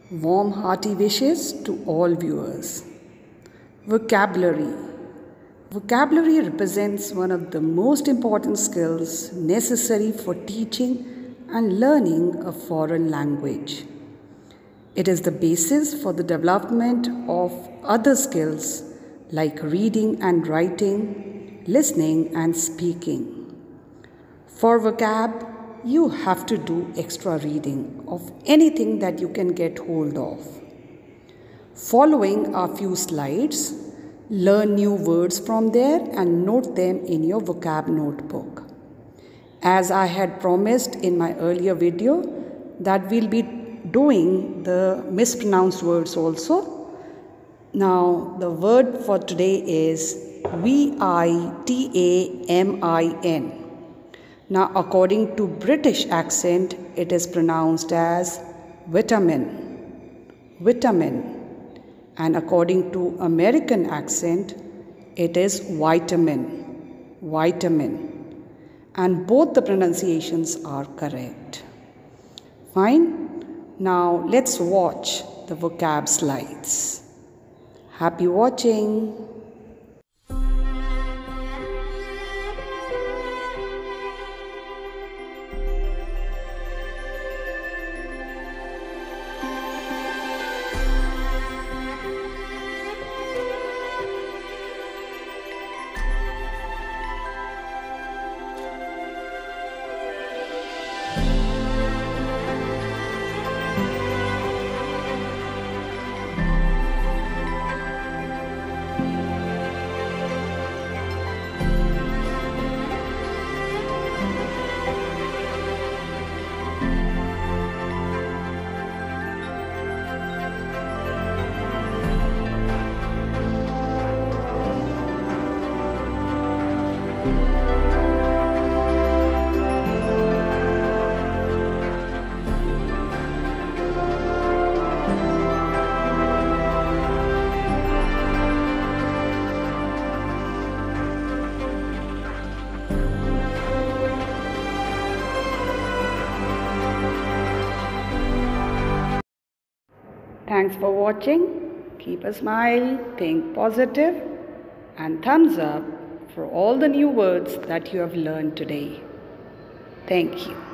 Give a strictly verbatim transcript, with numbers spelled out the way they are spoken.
Warm hearty wishes to all viewers. Vocabulary. Vocabulary represents one of the most important skills necessary for teaching and learning a foreign language. It is the basis for the development of other skills like reading and writing, listening and speaking. For vocab, you have to do extra reading of anything that you can get hold of. Following a few slides, learn new words from there and note them in your vocab notebook. As I had promised in my earlier video that we'll be doing the mispronounced words also. Now the word for today is V I T A M I N. Now, according to British accent, it is pronounced as vitamin, vitamin. And according to American accent, it is vitamin, vitamin. And both the pronunciations are correct. Fine. Now, let's watch the vocab slides. Happy watching. Thanks for watching. Keep a smile, think positive, and thumbs up for all the new words that you have learned today. Thank you.